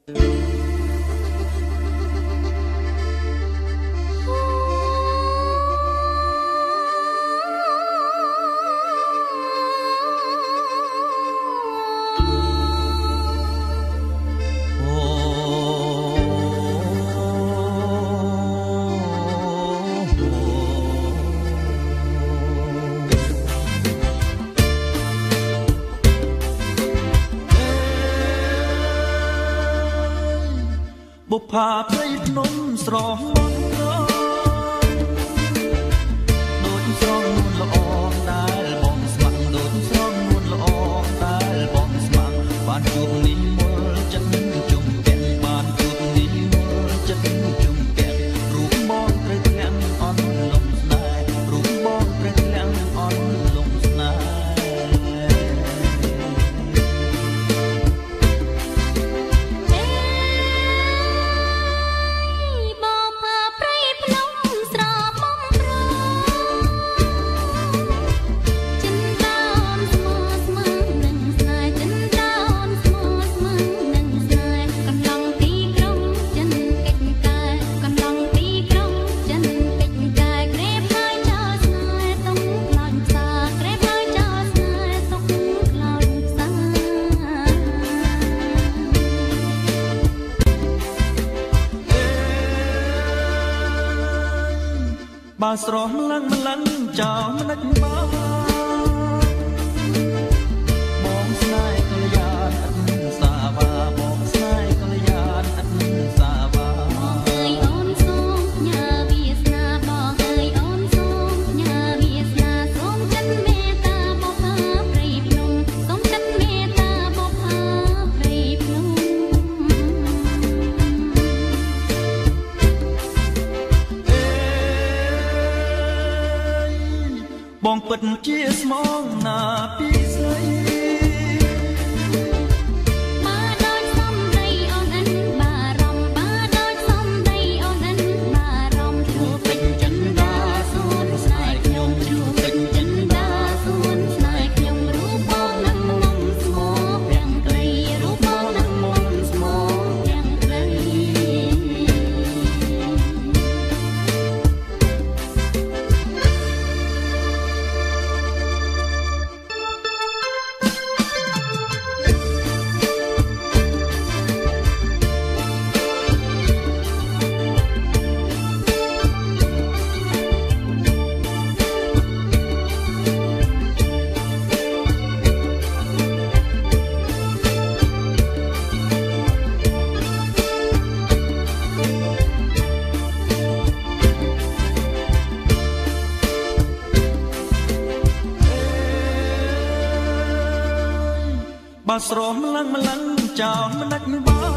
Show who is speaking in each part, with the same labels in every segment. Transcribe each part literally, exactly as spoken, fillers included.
Speaker 1: បុប្ផាព្រៃភ្នំស្រស់ដូចស្រស់នួនល្អដែលបងស្មាក់ដូចស្រស់នួនល្អដែលបងស្មាក់បានជួបនេះមើលចិត្តជុំពាក់បានជួបនេះមើលចិត្តជុំពាក់រូបបងត្រូវធ្លាក់អន់លំស្នេហ៍រូបបងត្រូវធ្លាក់អន់លំស្នេហ៍បើស្រស់ម្លឹងម្លឹងចោលមិនដឹកមកបងស្នេហ៍កល្យានអត់សាវាបងស្នេហ៍កល្យានអត់សាវាបងអើយអូនសូមញ៉ាវាសនាបងអើយអូនសូមញ៉ាវាសនាសូមចិត្តមេត្តាបុប្ផាព្រៃភ្នំសូមចិត្តមេត្តាបុប្ផាព្រៃភ្នំបងពិតជាស្មងណាពីស្រីបាដូចសំដីអូនអិនបារម្ភបាដូចសំដីអូនអិនបារម្ភជួបពេញចិន្តាសួនស្នេហ៍ខ្ញុំជួបពេញចិន្តាសួនស្នេហ៍ខ្ញុំរូបបងនឹងមុំស្មោប្រាំងក្រីរូបបងនឹងមុំស្មោប្រាំងក្រីបើស្រស់ម្លឹងម្លឹងចោលមិនដឹកមិនបាន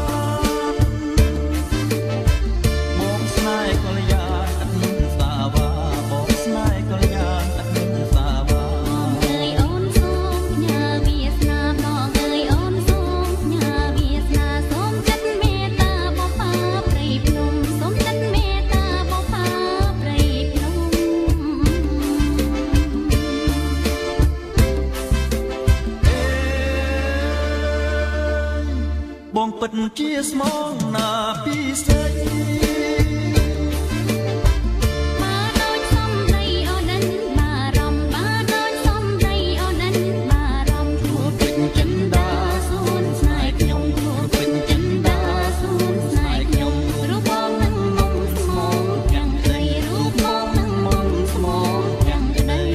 Speaker 1: បងស្នេហ៍កល្យានអត់សាវាបងស្នេហ៍កល្យានអត់សាវាបងអើយអូនសូមញ៉ាវាសនាបងអើយអូនសូមញ៉ាវាសនាសូមចិត្តមេត្តាបុប្ផាព្រៃភ្នំសូមចិត្តមេត្តាបុប្ផាព្រៃភ្នំបងពិតជាស្មងណាពីស្រីបាដូចសំដីអូនអិនបារម្ភបាដូចសំដីអូនអិនបារម្ភជួបពេញចិន្តាសួនស្នេហ៍ខ្ញុំជួបពេញចិន្តាសួនស្នេហ៍ខ្ញុំរូបបងនឹងមុំស្មោប្រាំងក្រីរូបបងនឹងមុំស្មោប្រាំងក្រី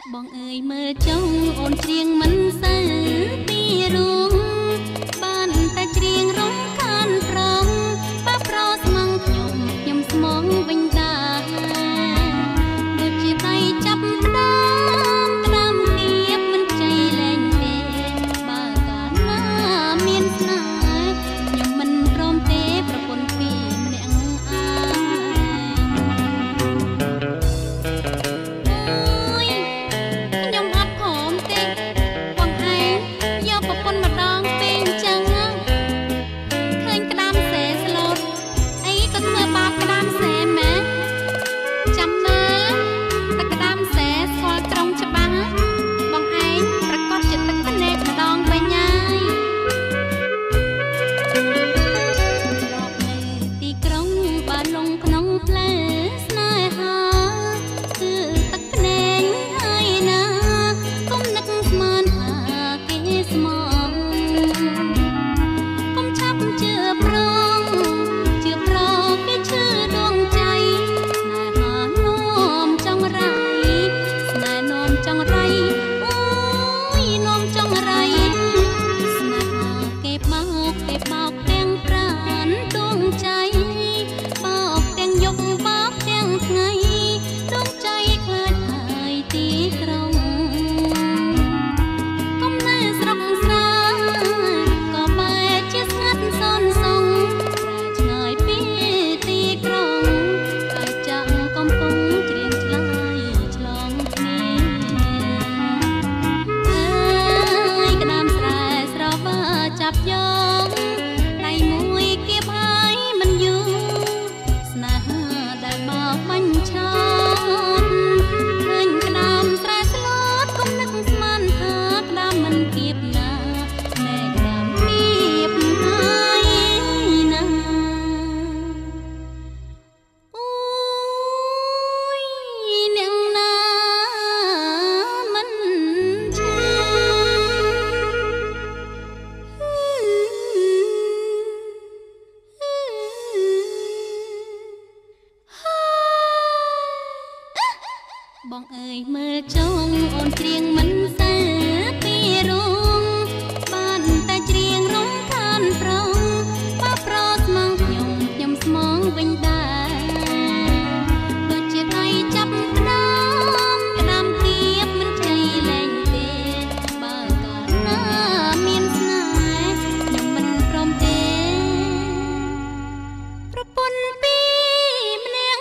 Speaker 2: បងអើយមើលចុងអូនច្រៀងមិនសូវពីរួងបានតែច្រៀងរំខានប្រងប៉ះប្រស្មងខ្ញុំខ្ញុំស្មងវិញដែរដូចជាដៃចាប់ផ្ដើមក្តាមទៀតមិនចៃលែងទេបើកាលណាមានស្នេហ៍ខ្ញុំមិនព្រមទេប្រពន្ធពីម្នាក់អាបងអើយមើលចុងអូនច្រៀងមិនសូវពីរួងបានតែច្រៀងរំខានប្រងប៉ះប្រស្មងខ្ញុំខ្ញុំស្មងវិញដែរដូចជាដៃចាប់ក្តាមក្តាមទៀតមិនចៃលែងទេបើកាលណាមានស្នេហ៍ខ្ញុំមិនព្រមទេប្រពន្ធពីម្នាក់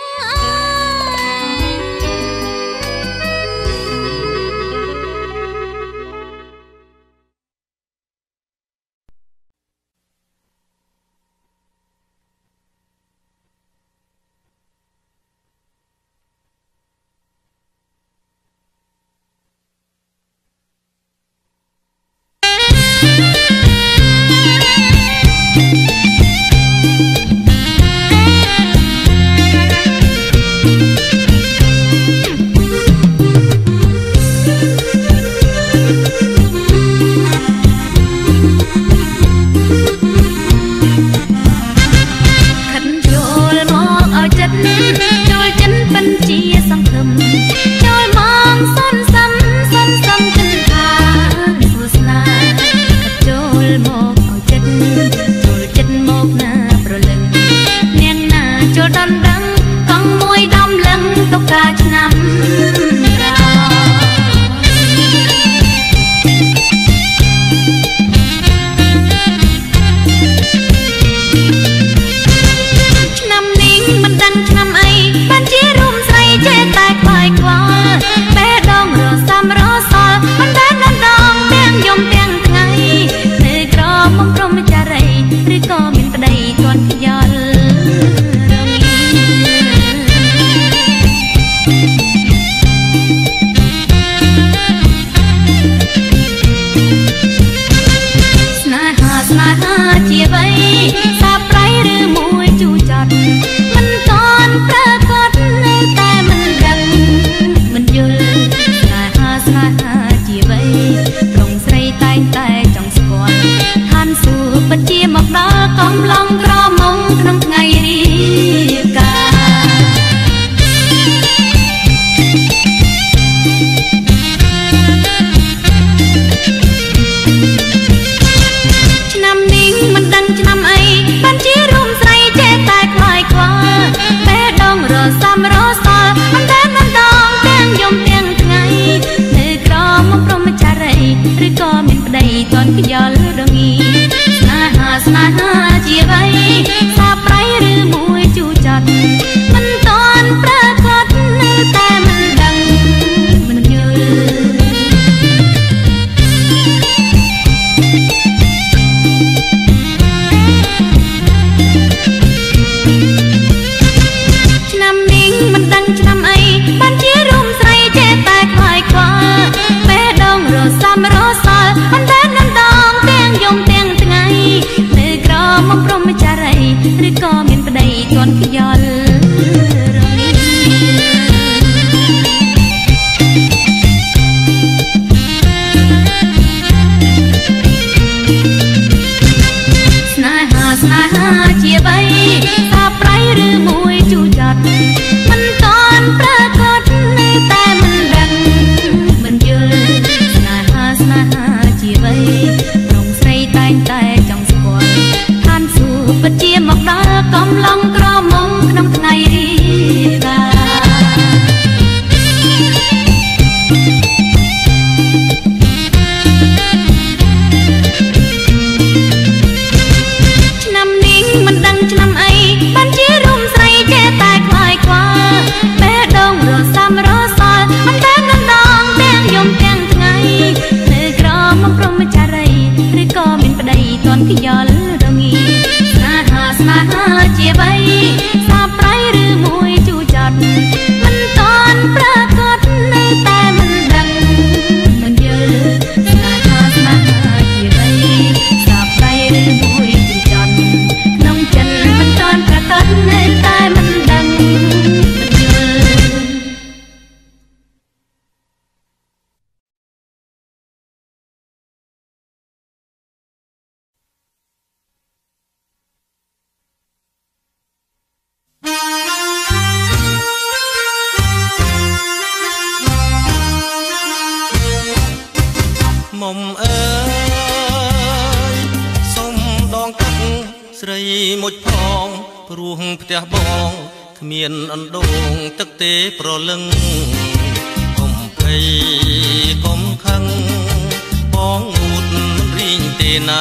Speaker 3: មុំអើយសុំដងទឹកស្រីមុជផងព្រោះផ្ទះបងគ្មានអណ្ដូងទឹកទេប្រលឹងកុំភ័យកុំខឹងបងងូតមិនរីងទេណា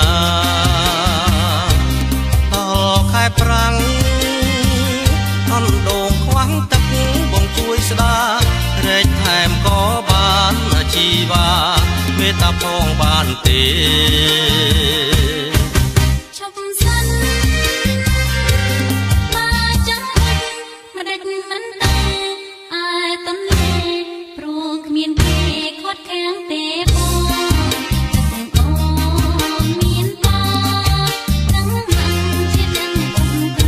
Speaker 3: តខែប្រាំងអណ្ដូងខ្វាំងទឹកបងជួយស្ដារែកថែមក៏បានជីវ៉ាមេត្តាផងបានទេ
Speaker 2: ឈប់សិនមកចាំមិនដេចមិនតែអាយតន្លេព្រោះគ្មានគេខាត់ខាំងទេបងទឹកអូនមានបងនឹងមិនជានឹងគុំក្រ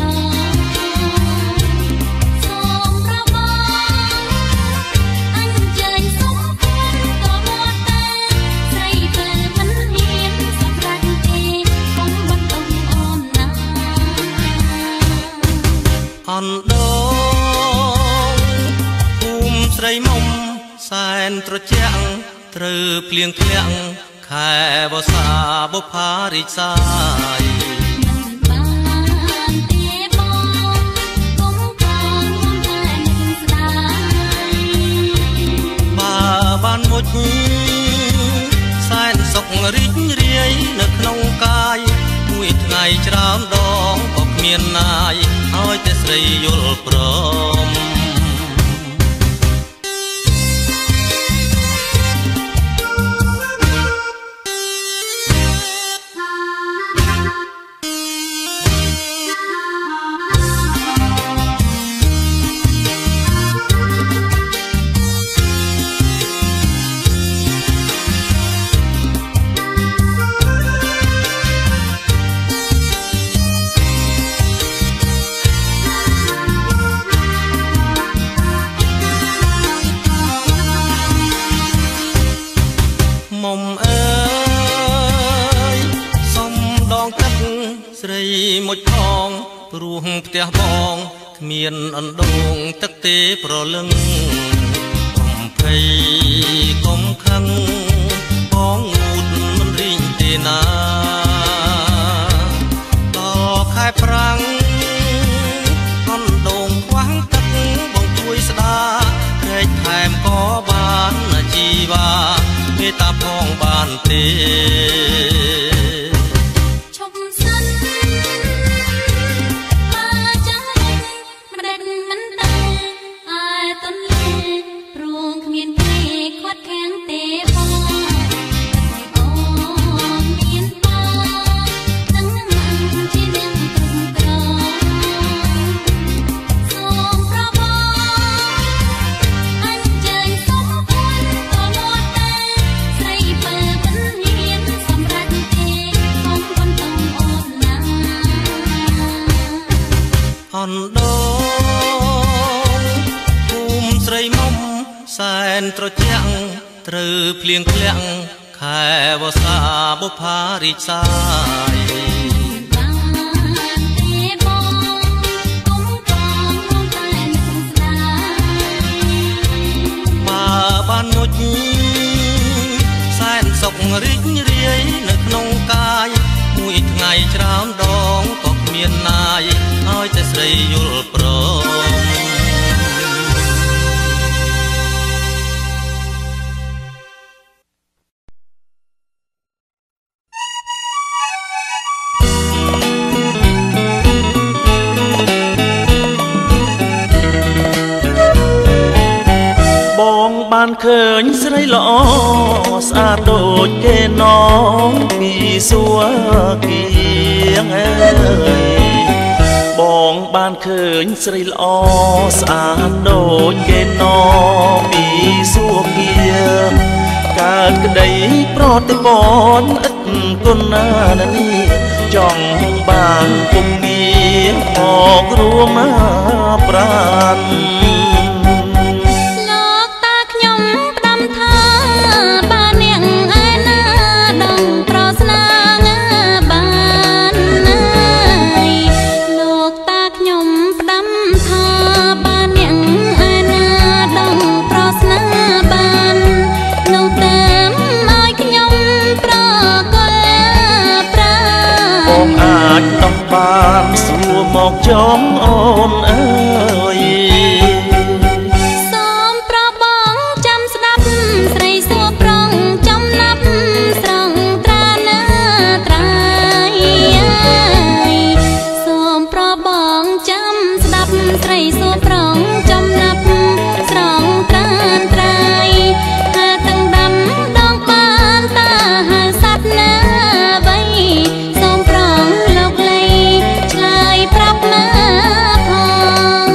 Speaker 2: សូមប្របងអញ្ជើញសុំគុំក៏មកតែស្រីពេលមិនហ៊ានសម្រាប់ទេកុំបន្តអូនណា
Speaker 3: អណ្ដូងភូមិស្រីមុំសែនត្រជាក់ត្រូវភ្លៀងធ្លាក់ខែវស្សាបុប្ផារិចសាយ
Speaker 2: មិនបានទេបងគុំកងមុំតែនឹងស្ដាយ
Speaker 3: បើបានមុជសែនសុខរីករាយនៅក្នុងកាយមួយថ្ងៃច្រើនដងក៏គ្មានណាយឲ្យតែស្រីយល់ព្រមមុំអើយសុំដងទឹកស្រីមុជផងព្រោះផ្ទះបងគ្មានអណ្ដូងទឹកទេប្រលឹងកុំភ័យកុំខឹងបងងូតមិនរីងទេណាដល់ខែប្រាំងអណ្ដូងខ្វាំងទឹកបងជួយស្ដារែកថែមក៏បានជីវ៉ាមេត្តាផងបានទេ
Speaker 2: ឈប់សិនមកចាំមិនដេចមិនតែអាយតន្លេព្រោះគ្មានគេខាត់ខាំងទេបងអូនមានបងនឹងមិនជានឹងគុំក្រសូមប្របងអញ្ជើញសុំគុំក៏មកតែស្រីពេលមិនហ៊ានសម្រាប់ទេកុំបន្តអូនណា
Speaker 3: អណ្ដូងភូមិស្រីមុំសែនត្រជាក់ត្រូវភ្លៀងធ្លាក់ខែវស្សាបុប្ផារិចសាយ
Speaker 2: បានទេបងគុំកងមុំតែនឹងស្ដាយ
Speaker 3: បើបានមុជសែនសុខរីករាយនៅក្នុងកាយមួយថ្ងៃច្រើនដងក៏គ្មានណាយឲ្យតែស្រីយល់ព្រម
Speaker 4: បងបានឃើញស្រីល្អស្អាតដូចគេน้องពីសួគៀងអើយបងបានឃើញស្រីល្អស្អាតដូចគេน้องពីសួគៀងកើតក្តីប្រតិបត្តិឥតគុណណានេះចង់បានពុំងារមករួមប្រាន
Speaker 2: ព
Speaker 4: បានសួរមកចងអូនអើយ
Speaker 2: សូមប្របងចាំស្ដាប់ស្រីសួរប្រងចំណាប់ស្រង់ត្រាណាត្រៃសូមប្របងចាំស្ដាប់ស្រីសួរប្រងចំណាប់ស្រង់ត្រានត្រៃហើទាំងដាំដងបានតាហើសัตว์ណាវៃសូមប្រងលោកលីឆ្លើយប្រាប់មកផង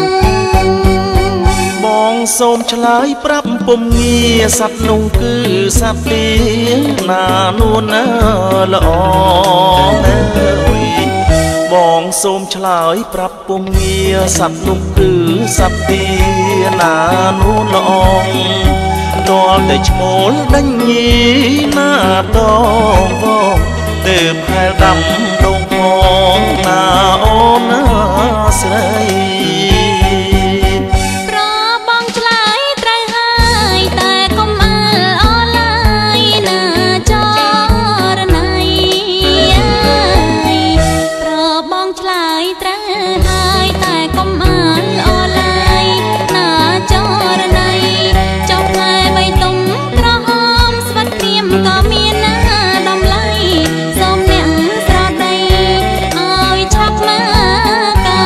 Speaker 4: បងសូមឆ្លើយប្រាប់ពុំងារសត្វនោះគឺសត្វទីណានួនណាល្អអើយបងសូមឆ្លើយប្រាប់ពុំងារសត្វនោះគឺសត្វទីណានួនល្អតលតែឈ្មោលដេញញីណាដងបងទើបហែលដាំដងផងណាអូនណាស្រី
Speaker 2: ប្របងឆ្លើយត្រូវហើយតែកុំអើអឡាយណាចរណៃប្របងឆ្លើយត្រូវហើយតែកុំអើអឡាយណាចរណៃចុះផ្លែបីទុំក្រហមស្វិតព្រាមក៏មានណាដំឡៃសូមអ្នកស្រដីឲ្យឆាប់មកកា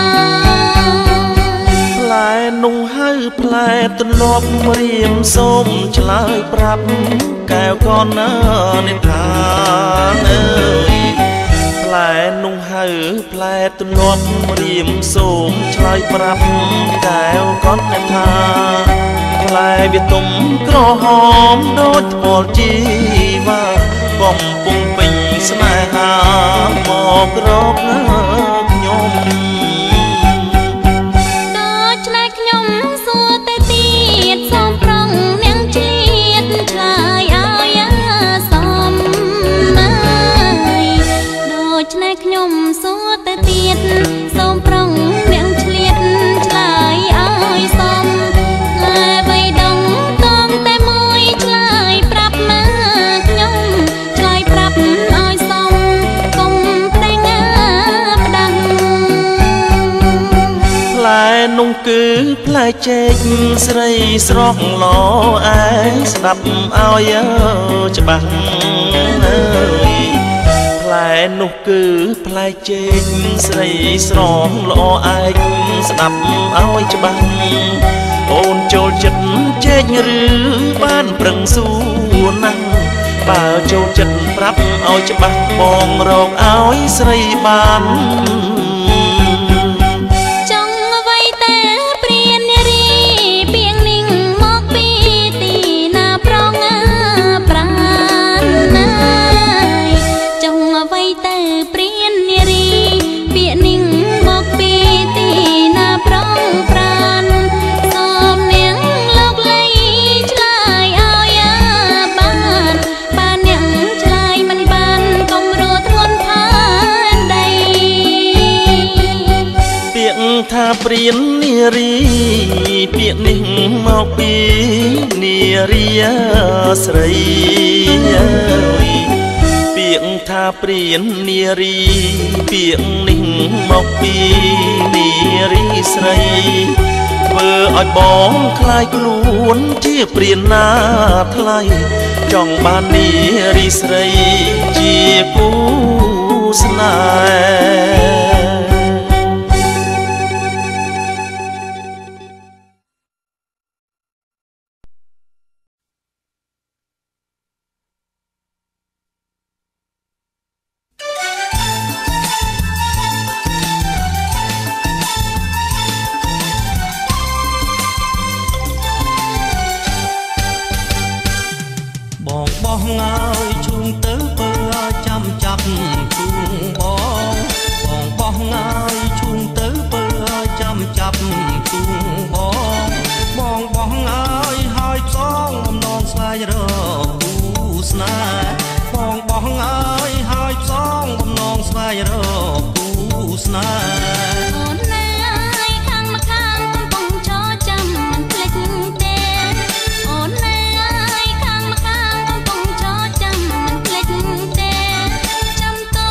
Speaker 4: ផ្លែនោះហៅផ្លែទន្លាប់រៀមសូមឆ្លើយប្រាប់កែវកនណានិថាអើយផ្លែនោះហៅផ្លែទន្លាប់រៀមសូមឆ្លើយប្រាប់កែវកននិថាផ្លែវាទុំក្រហមដូចថ្មជីវ៉ាកំពុងពេញស្នេហាមករកខ្ញុំ
Speaker 2: ដូច្នេះខ្ញុំសួរទៅទៀតសូមប្រងនាងឆ្លៀតឆ្លើយឲ្យសមដូច្នេះខ្ញុំសួរទៅទៀតសូមប្រងនាងឆ្លៀតឆ្លើយឲ្យសមតែបីដងតងតែមួយឆ្លើយប្រាប់មកខ្ញុំឆ្លើយប្រាប់ឲ្យសមកុំតែងផ្ដាំ
Speaker 4: ផ្លែនោះគឺផ្លែចេកស្រីស្រស់ល្អឯងស្ដាប់ឲ្យច្បាស់អើយផ្លែនោះគឺផ្លែចេកស្រីស្រស់ល្អឯងស្ដាប់ឲ្យច្បាស់អូនចូលចិត្តចេកឬបានប្រឹងសួរណាស់បើចូលចិត្តប្រាប់ឲ្យច្បាស់បងរកឲ្យស្រីបាន
Speaker 2: ចង់អ្វីតែព្រាននារីពីងninhមកពីទីណាប្រងប្រានណាយចង់អ្វីតែព្រាននារីពីងninhមកពីទីណាប្រងប្រានសូមនាងលោកលីឆ្លើយឲ្យបានបាននាងឆ្លើយមិនបានកុំរួធ្ងន់ផានដី
Speaker 4: ពាក្យថាព្រាននារីពាក្យនេះមកពីនារីស្រីអើយពាក្យថាព្រាននារីពាក្យនេះមកពីនារីស្រីធ្វើឲ្យបងคล้ายខ្លួនជាព្រានណាថ្លៃចង់បាននារីស្រីជាគូស្នេហ៍
Speaker 3: បងបោះងើយឈូងទៅពើចាំចាប់ឈូងបងបងបោះងើយឈូងទៅពើចាំចាប់ឈូងបងបងបោះងើយហើយផ្សងបំណងស្លាយរកគូស្នេហ៍បងបោះងើយហើយផ្សងបំណងស្លាយរកគូស្នេហ៍
Speaker 2: អូនណាយខាងមកខាងកំពុងចរចាំមិនភ្លេចទេអូនណាយខាងមកខាងកំពុងចរចាំមិនភ្លេចទេចាំត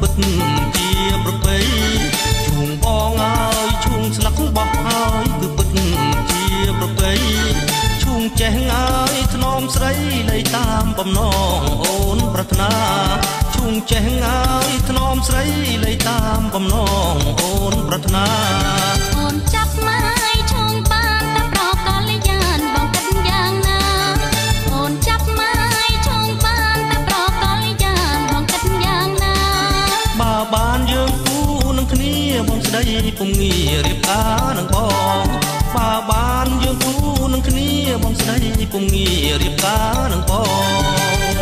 Speaker 3: ពិតជាប្រពៃជួងបងហើយជួងស្លាក់បោះហើយគឺពិតជាប្រពៃជួងចេះហើយធ្នមស្រីលៃតាមបំណងអូនប្រាថ្នាជួងចេះហើយធ្នមស្រីលៃតាមបំណងអូនប្រាថ្នា
Speaker 2: អូនចាប់មកឈងបានតែប្រកលយានបងគិតយ៉ាងណាអូនចាប់មកឈងបានតែប្រកលយានបងគិតយ៉ាងណា
Speaker 3: បើបានយើងគូនឹងគ្នាបងស្ដីពុំងារៀបការនឹងបងបើបានយើងគូនឹងគ្នាបងស្ដីពុំងារៀបការនឹងបង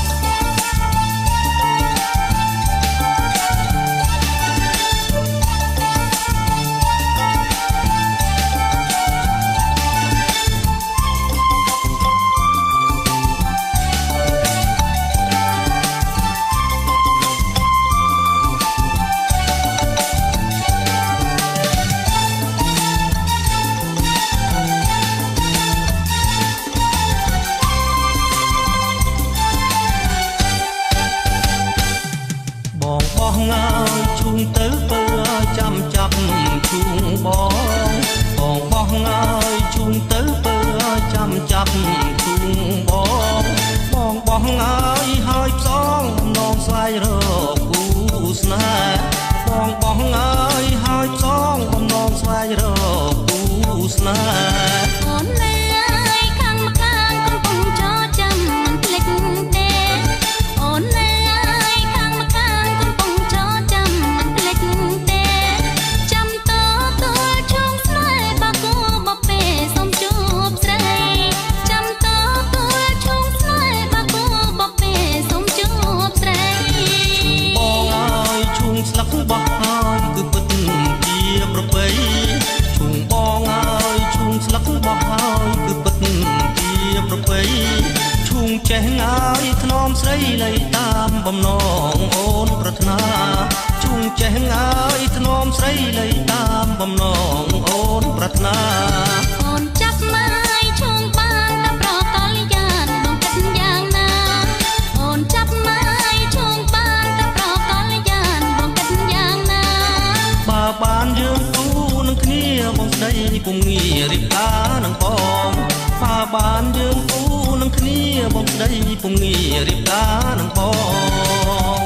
Speaker 3: ជួងទៅពើចាំចាប់ជួងបងបងបោះហើយជួងទៅពើចាំចាប់ជួងបងបងបោះហើយហើយផ្សងនងស្វែងរកគូស្នេហ៍បងបោះហើយហើយផ្សងបំណងស្វែងរកគូស្នេហ៍
Speaker 2: អូននៅហើយខាងម្ខាងកំពុងចោចាំមិនភ្លេចទេអូននៅហើយខាងម្ខាងកំពុងចោចាំមិនភ្លេចទេចាំតទួលជុំស្នេហ៍បាគូបពេសុំជួបស្រីចាំតទួលជុំស្នេហ៍បាគូបពេសុំជួបស្រី
Speaker 3: បងហើយជួងស្លាប់បោះហើយគឺពិតជាប្រពៃជួងបងហើយជួងស្លាប់បោះហើយគឺពិតជាប្រពៃជួងចេះហើយធ្នមស្រីលៃតាមបំណងអូនប្រាថ្នាជួងចេះហើយធ្នមស្រីលៃតាមបំណងអូនប្រាថ្នា
Speaker 2: អូនចាប់មកឈងបានតែប្រកលយានបងគិតយ៉ាងណាអូនចាប់មកឈងបានតែប្រកលយានបងគិតយ៉ាងណា
Speaker 3: បើបានយើងគូនឹងគ្នាបងស្ដីពុំងារៀបការនឹងបងបើបានយើងគូនឹងគ្នាបងស្ដីពុំងារៀបការនឹងបង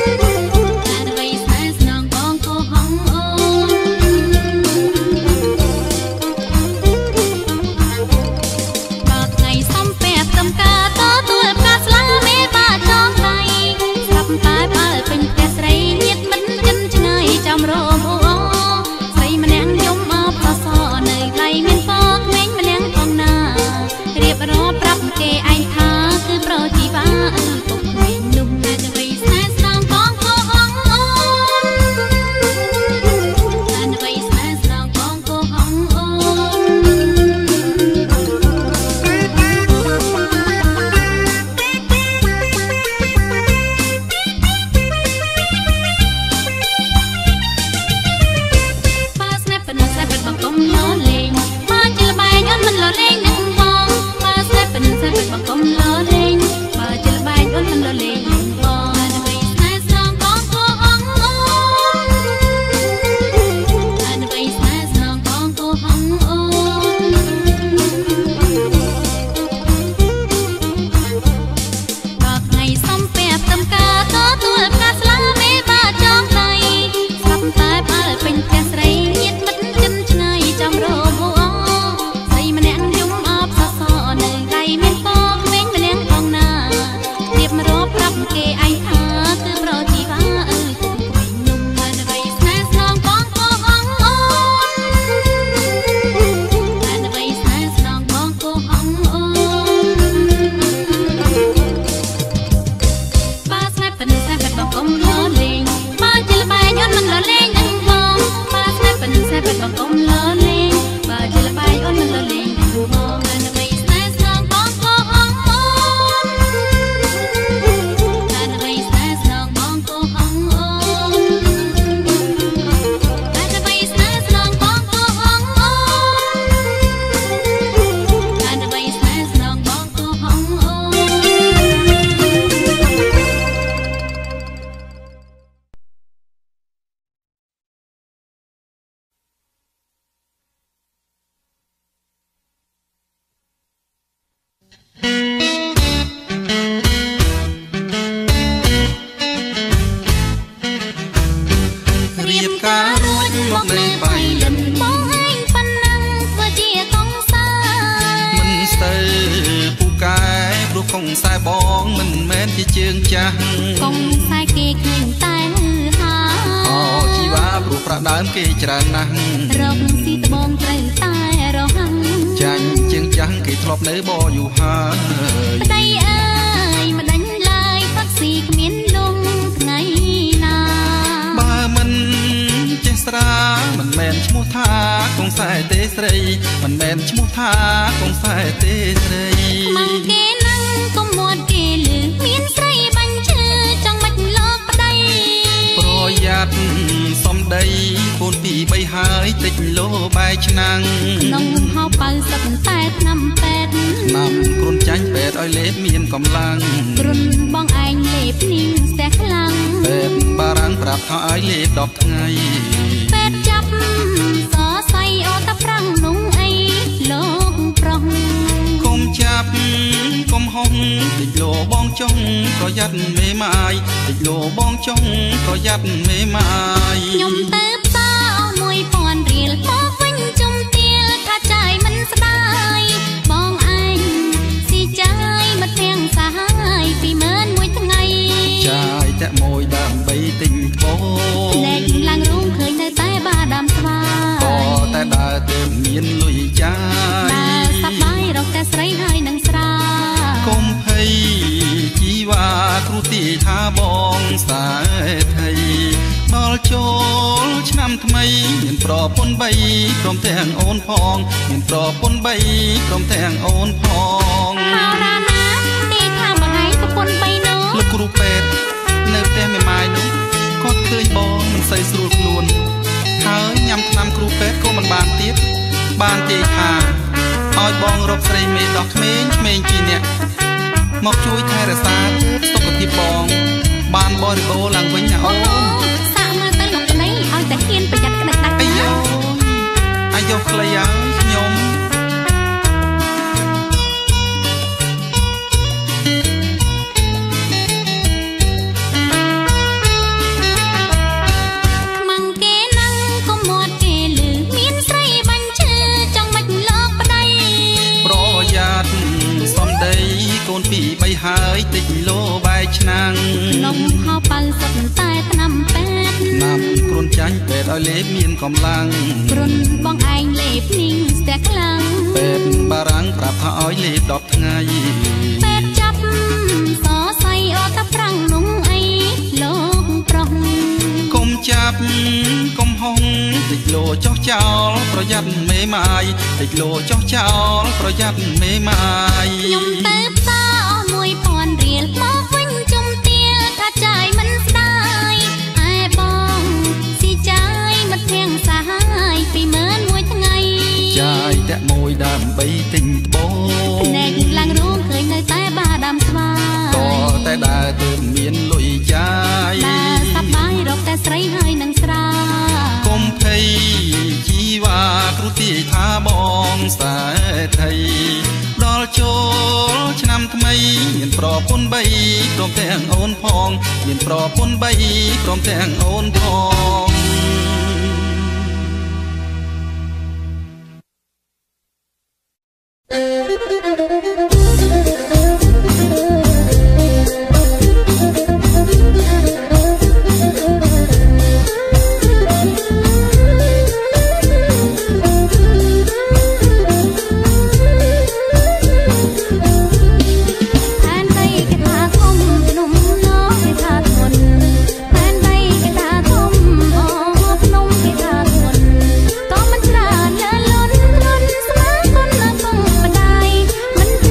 Speaker 2: អូមកនៅបៃលិនបងឯងប៉ុណ្ណឹងធ្វើជាកងសា
Speaker 1: មិនស្ទើពូកែព្រោះកងខ្សែបងមិនមែនជាជើងចាស់
Speaker 2: កងខ្សែគេឃើញតែហា
Speaker 1: អូជីវ៉ាព្រោះប្រាក់ដើមគេច្រើនណាស់
Speaker 2: រកស៊ីត្បូងត្រូវតែរហ័ង
Speaker 1: ចាញ់ជើងចាស់គេធ្លាប់នៅបយូហើយ
Speaker 2: ប្តីអើយមិនដាច់ឡើយផឹកស៊ីគ្មានលំថ្ងៃណា
Speaker 1: បើមិនចេះស្រាមិនមែនឈ្មោះថាកងខ្សែទេស្រីមិនមែនឈ្មោះថាកងខ្សែទេស្រី
Speaker 2: មកគេណាំងកុំមាត់គេលឺមានស្រីបាញ់ឈើចង់មិនលោកប្តី
Speaker 1: ប្រយ័ត្នសំដីកូនពីបីហើយតិចលោបែកឆ្នាំង
Speaker 2: ក្នុងហៅបើសឹកតែឆ្នាំពេទ្យ
Speaker 1: ណាំគ្រុនចាញ់ពេទ្យឲ្យលេបមានកម្លាំង
Speaker 2: គ្រុនបងឯងលេបនាងស្ទះខ្លាំង
Speaker 1: ពេទ្យបារាំងប្រាប់ថាឲ្យលេបដប់ថ្ងៃ
Speaker 2: ពេទ្យចាប់សរសៃអូតាប្រាំងនោះអីលោកប្រុស
Speaker 1: កុំចាប់កុំហុងតិចលោបងចង់ប្រយ័ត្នមេម៉ាយតិចលោបងចង់ប្រយ័ត្នមេម៉ាយ
Speaker 2: ខ្ញុំទៅផ្សារអស់មួយពាន់រៀលមកវិញជុំទៀលថាចាយមិនស្ដាយបងឯងស៊ីចាយមកទាំងសាហាយពីម៉ឺនមួយថ្ងៃ
Speaker 1: ចាយតែមួយដើម្បីទិញថ្ម
Speaker 2: លែកឡើងរូងឃើញនៅតែបាដាមស្វា
Speaker 1: ក៏តែដើរទៅមានលុយចាយ
Speaker 2: ដើរសប្បាយរកតែស្រីហើយនឹងស្រា
Speaker 1: កុំភ័យជីវ៉ាគ្រូទីថាបងស្នេហ៍ថៃដល់ចូលឆ្នាំថ្មីមានប្រពន្ធបីព្រមទាំងអូនផងមានប្រពន្ធបីព្រមទាំងអូនផង
Speaker 2: មកណាណាទីថាបងឯងប្រពន្ធបីនោះ
Speaker 1: លោកគ្រូពេទ្យនៅផ្ទះមេម៉ាយនោះគាត់ឃើញបងមិនសូវស្រួលខ្លួនហើយញ៉ាំថ្នាំគ្រូពេទ្យក៏មិនបានទៀតបានទេថាឲ្យបងរកស្រីមេដោះក្មេងក្មេងពីរនាក់មកជួយថែរក្សាសុខភាពបងបានបរិបូរឡើងវិញណាអូន
Speaker 2: សាក់មើលទៅលោកស្រីឲ្យតែហ៊ានប្រយ័ត្នក្តាច់ដាច់
Speaker 1: អាយ៉ូអាយ៉ូខ្លីហើយខ្ញុំ
Speaker 2: ខ្មាំងគេណាំងកុំមាត់គេលឺមានស្រីបាញ់ឈើចង់មិនលោកប្តី
Speaker 1: ប្រយ័ត្នសំដីកូនពីបីហើយតិចលោបែកឆ្នាំង
Speaker 2: ក្នុងហៅបើសឹកតែឆ្នាំពេទ្យ
Speaker 1: ណាំគ្រុនចាញ់ពេទ្យឲ្យលេបមានកម្លាំង
Speaker 2: គ្រុនបងឯងលេបនាងស្ទះខ្លាំង
Speaker 1: ពេទ្យបារាំងប្រាប់ថាឲ្យលេបដប់ថ្ងៃ
Speaker 2: ពេទ្យចាប់សរសៃអូតាប្រាំងនោះអីលោកប្រុស
Speaker 1: កុំចាប់កុំហុងតិចលោចោះចោលប្រយ័ត្នមេម៉ាយតិចលោចោះចោលប្រយ័ត្នមេម៉ាយ
Speaker 2: ខ្ញុំទៅផ្សារអស់មួយពាន់រៀលមកវិញជុំទៀលថាចាយមិនស្ដាយឯបងស៊ីចាយមកទាំងសាហាយពីម៉ឺនមួយថ្ងៃ
Speaker 1: ចាយតែមួយដើម្បីទិញត្បូង
Speaker 2: លែកឡើងរូងឃើញនៅតែបាដាមស្វា
Speaker 1: ក៏តែដើរទៅមានលុយចាយ
Speaker 2: ដើរសប្បាយរកតែស្រីហើយនឹងស្រា
Speaker 1: កុំភ័យជីវ៉ាគ្រូទីថាបងស្នេហ៍ថៃដល់ចូលឆ្នាំថ្មីមានប្រពន្ធបីព្រមទាំងអូនផងមានប្រពន្ធបីព្រមទាំងអូនផង
Speaker 2: ម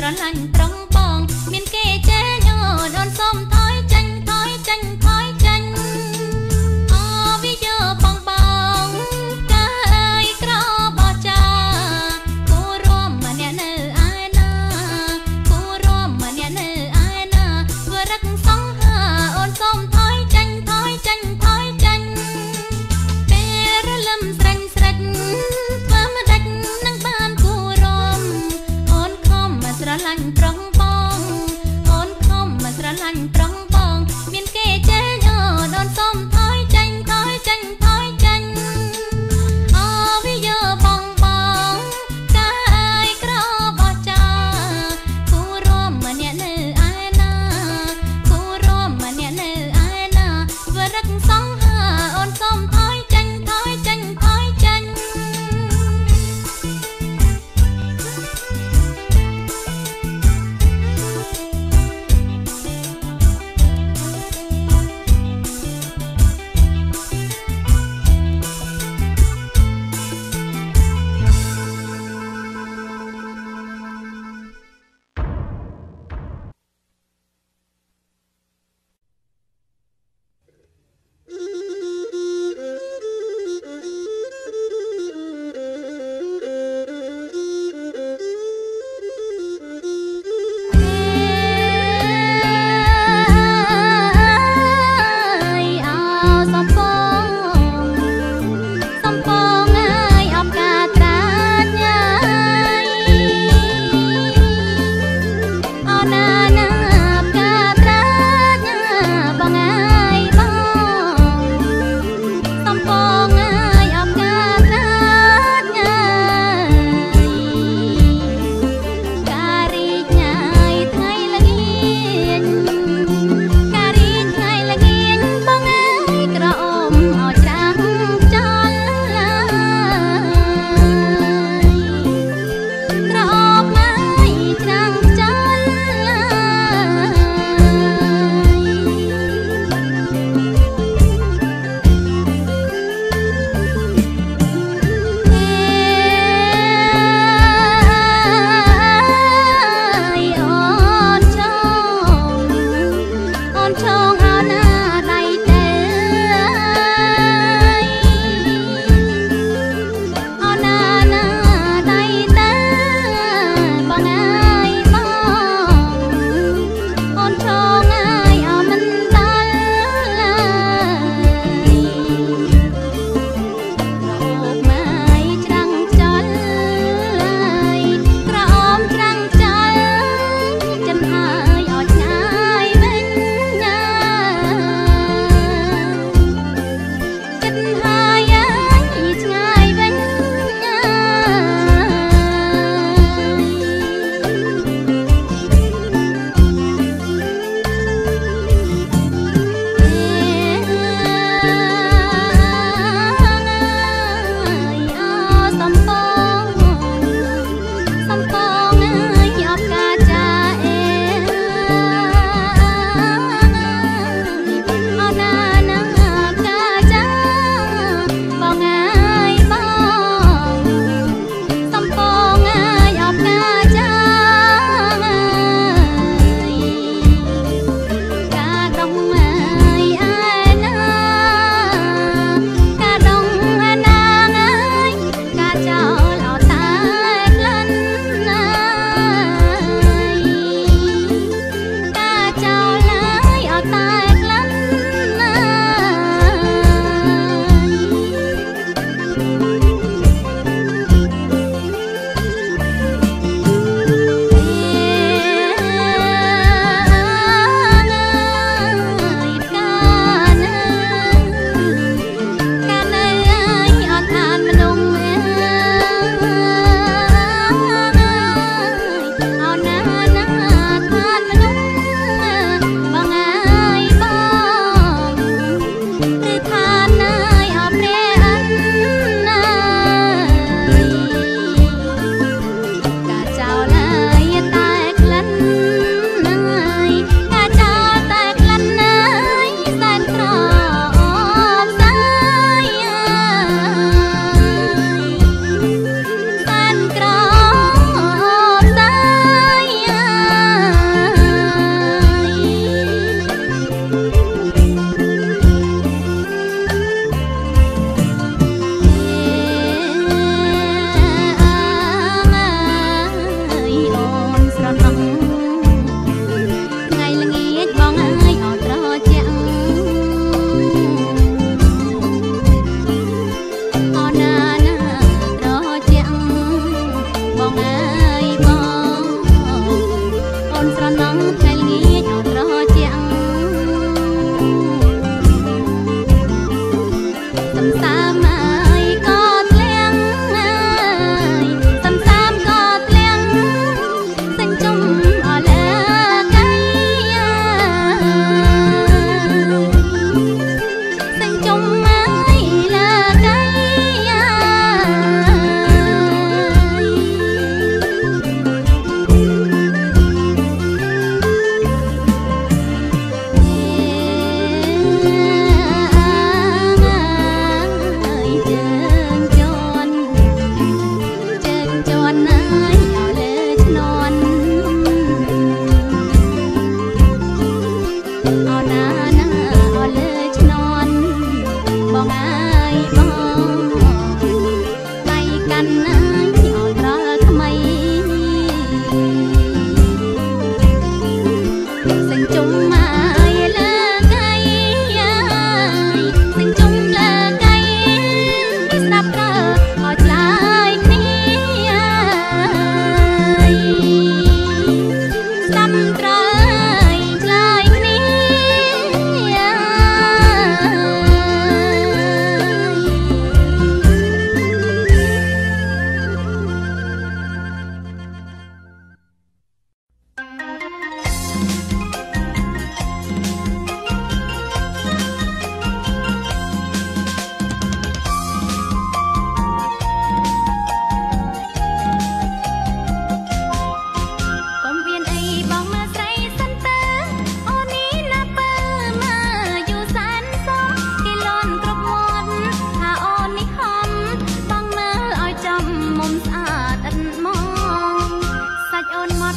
Speaker 2: ឡាញ់ត្រង់បងមានគេចែញអូនអូនសុំថយចាញ់ថយចាញ់ថយចាញ់អូវិយោបងបងកាយក្របចាគូរួមម្នាក់នៅឯណាគូរួមម្នាក់នៅឯណាធ្វើរឹកសង្ហាអូនសុំថយចាញ់ថយចាញ់ថយចាញ់ពេលរលឹមស្រេញស្រេចធ្វើមិនដាច់នឹងបានគូរួមអូនខំមកស្រឡាញ់ត្រង់បងអូនខំមកស្រឡាញ់ត្រង់បងមានគេចែញអូនអូនសុំថយចាញ់ថយចាញ់ថយចាញ់អូវិយោបងបងកាយក្របចាគូរួមម្នាក់នៅឯណាគូរួមម្នាក់នៅឯណាធ្វើរឹកសង្ហាអូនសុំថយចាញ់ថយចាញ់ថយចាញ់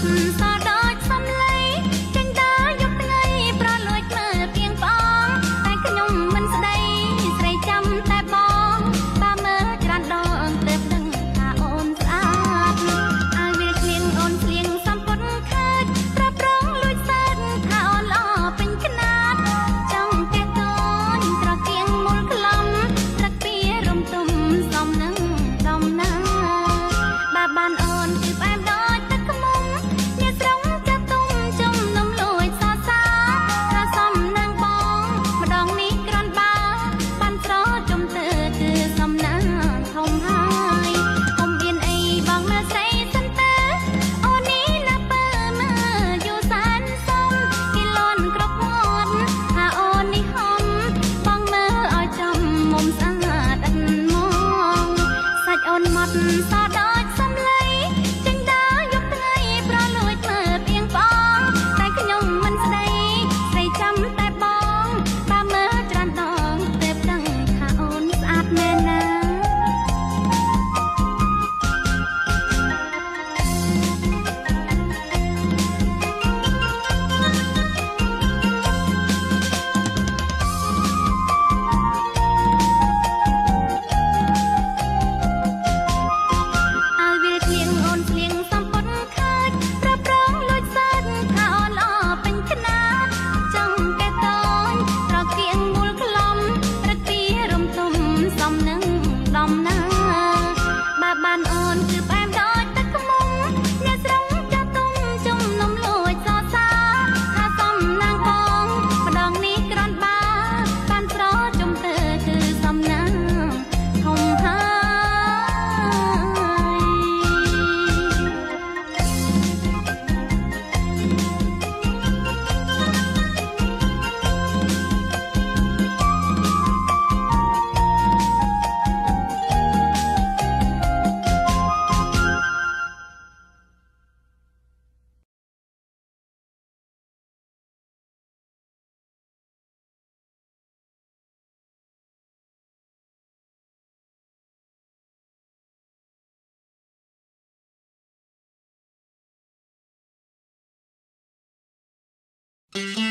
Speaker 2: សដូចសំឡេងចេញដើរយកថ្ងៃប្រលួចមើលពីងបងតែខ្ញុំមិនស្ដីស្រីចាំតែបងបើមើលច្រានដងទៅដឹងថាអូនស្អាតឲ្យវាគ្លៀងអូនស្លៀងសំពត់ខើចប្រប្រងលួចសើចថាអូនល្អពេញខ្នាតចង់តែតូនត្រកៀងមូលក្លំរត់ពីរំទុំសំនឹងដំណើរបើបានអូនគឺផ្អែមដូចទឹកខ្មុំអ្នកស្រងចាប់ទុំចំនំលួចសរសើរថាសំនឹងបងម្ដងនេះក្រាន់បើបានស្រចំទៅគឺសំណាងធំហើយកុំមានអីបងមើលស្រីសិនទៅអូននេះណាបើមើលយូរសែនសំគេលន់គ្រប់មាត់ថាអូននេះហំបងមើលឲ្យចំមុំស្អាតអិនមកសាច់អូនម៉ត់សដូចសំឡេងចេញដើរយកថ្ងៃប្រលួចមើលពីងបងតែខ្ញុំមិនស្ដីស្រីចាំតែបងបើមើលច្រានដងទើបដឹងថាអូនស្អាតមែនណាឲ្យវាគ្លៀងអូនស្លៀងសំពត់ខើចប្រប្រងលួចសើចថាអូនល្អពេញខ្នាតចង់តែតូនត្រកៀងមូលក្លំរត់ពីរំទុំសំនឹងដំណើរបើបានអូនគឺផ្អែមដូចទឹកខ្មុំអ្នកស្រងចាប់ទុំចំនំលួចសរសើរថាសំណាងបងម្ដងនេះក្រាន់បើបានស្រចំទៅគឺសំណាងធំហើយ Mm-hmm.